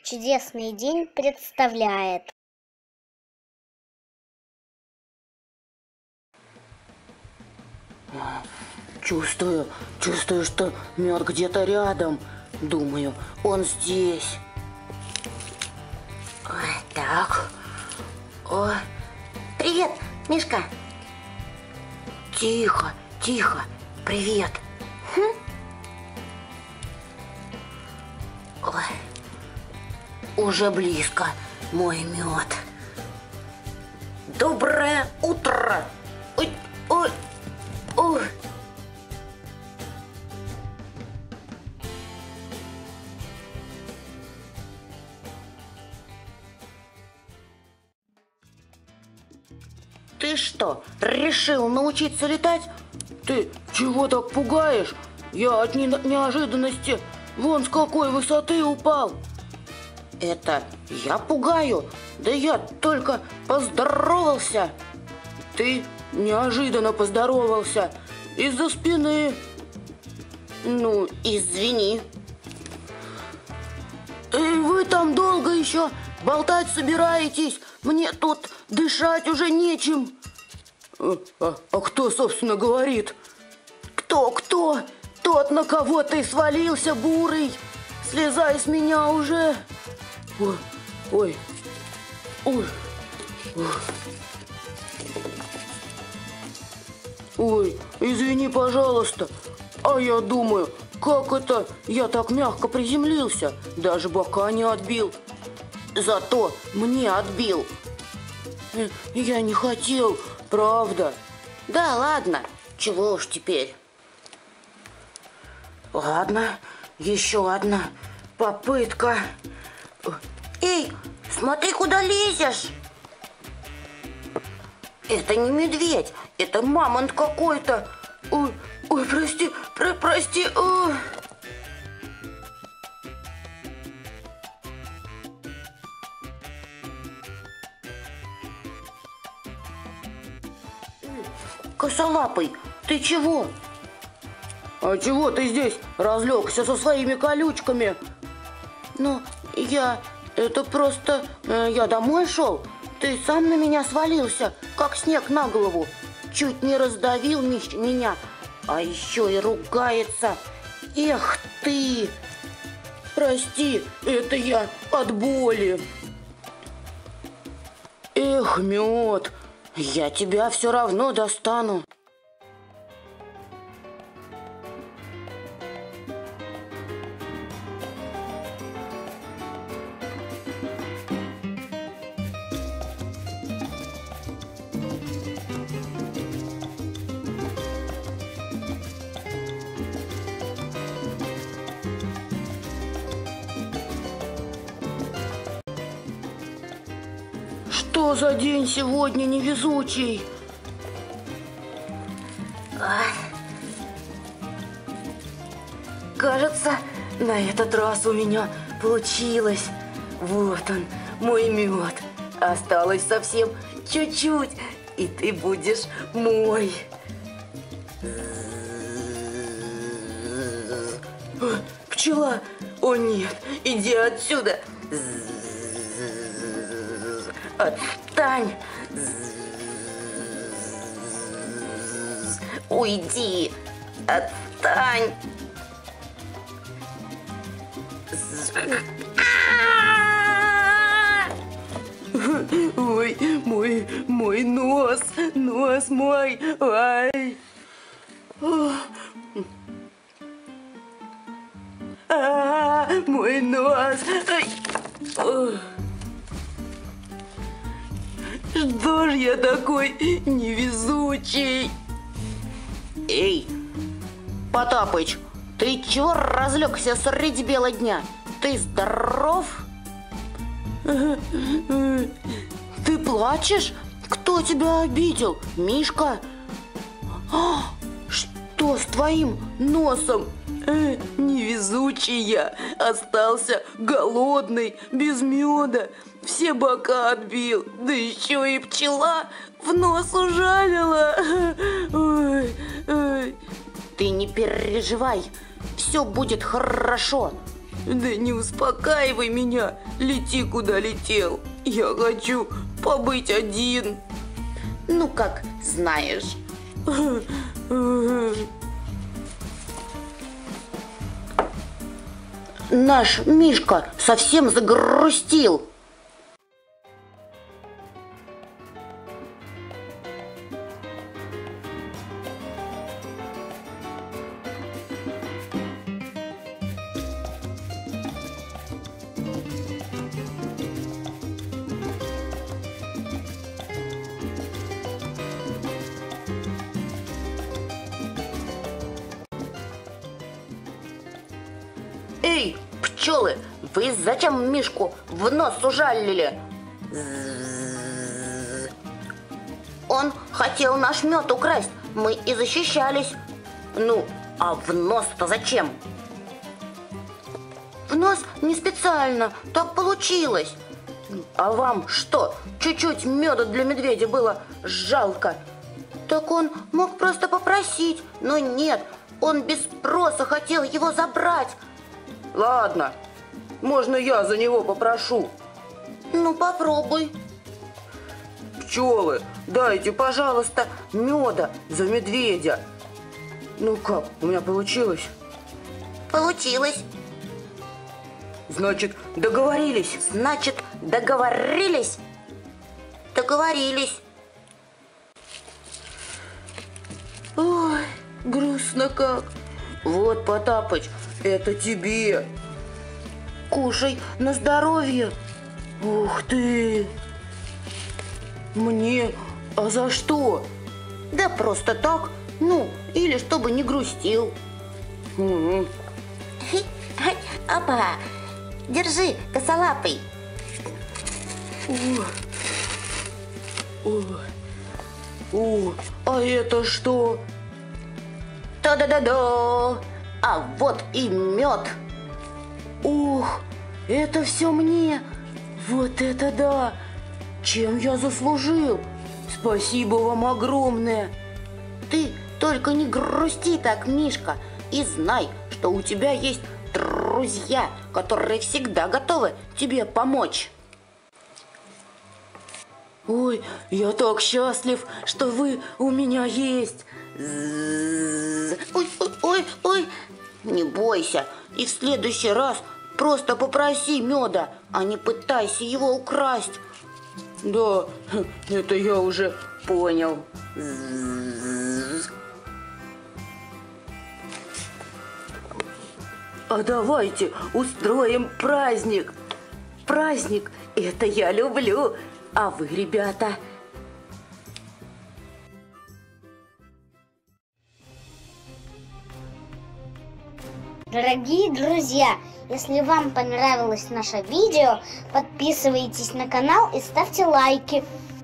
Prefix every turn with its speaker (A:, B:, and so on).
A: Чудесный день представляет.
B: Чувствую, что мед где-то рядом. Думаю, он здесь. Ой, так. О, привет, Мишка. Тихо, тихо. Привет. Ой, уже близко мой мед. Доброе утро. Ой, ой, ой. Ты что, решил научиться летать? Ты чего так пугаешь? Я от неожиданности вон с какой высоты упал. Это я пугаю? Да я только поздоровался. Ты неожиданно поздоровался из-за спины. Ну, извини. Вы там долго еще болтать собираетесь? Мне тут дышать уже нечем. А кто, собственно, говорит? Кто? Тот, на кого ты свалился, бурый. Слезай с меня уже. Ой. Ой, извини, пожалуйста. А я думаю, как это я так мягко приземлился, даже бока не отбил. Зато мне отбил. Я не хотел, правда. Да ладно, чего уж теперь. Ладно, еще одна попытка. Эй, смотри, куда лезешь. Это не медведь, это мамонт какой-то. Ой, прости. Ой. Косолапый, ты чего? А чего ты здесь разлегся со своими колючками? Ну, это просто, я домой шел. Ты сам на меня свалился, как снег на голову. Чуть не раздавил меня, а еще и ругается. Эх ты! Прости, это я от боли. Эх, мед, я тебя все равно достану. Что за день сегодня невезучий? Кажется, на этот раз у меня получилось. Вот он, мой мед. Осталось совсем чуть-чуть, и ты будешь мой. Пчела! О нет, иди отсюда! Отстань! Уйди! Отстань! Ой, мой нос мой! Ай! Мой нос! Что ж я такой невезучий? Эй, Потапыч, ты чего разлегся средь бела дня? Ты здоров? Ты плачешь? Кто тебя обидел? Мишка? Что с твоим носом? Невезучий я, остался голодный, без меда, все бока отбил, да еще и пчела в нос ужалила. Ой. Ты не переживай, все будет хорошо. Да не успокаивай меня, лети куда летел. Я хочу побыть один. Ну, как знаешь. Наш Мишка совсем загрустил. Эй, пчелы, вы зачем Мишку в нос ужалили? Он хотел наш мед украсть, мы и защищались. Ну, а в нос-то зачем? В нос не специально, так получилось. А вам что, чуть-чуть меда для медведя было жалко? Так он мог просто попросить, но нет, он без спроса хотел его забрать. Ладно, можно я за него попрошу? Ну, попробуй. Пчелы, дайте, пожалуйста, меда за медведя. Ну как, у меня получилось? Получилось. Значит, договорились? Значит, договорились? Договорились. Ой, грустно как. Вот, Потапыч, это тебе. Кушай на здоровье. Ух ты. Мне? А за что? Да просто так. Ну, или чтобы не грустил. Опа! Держи, косолапый. О, а это что? Та-да-да-да! А вот и мед. Ух, это все мне. Вот это да! Чем я заслужил? Спасибо вам огромное. Ты только не грусти так, Мишка, и знай, что у тебя есть друзья, которые всегда готовы тебе помочь. Ой, я так счастлив, что вы у меня есть. Ой, ой, ой, ой. Не бойся, и в следующий раз просто попроси меда, а не пытайся его украсть. Да, это я уже понял. А давайте устроим праздник. Праздник – это я люблю. А вы, ребята?
A: Дорогие друзья, если вам понравилось наше видео, подписывайтесь на канал и ставьте лайки.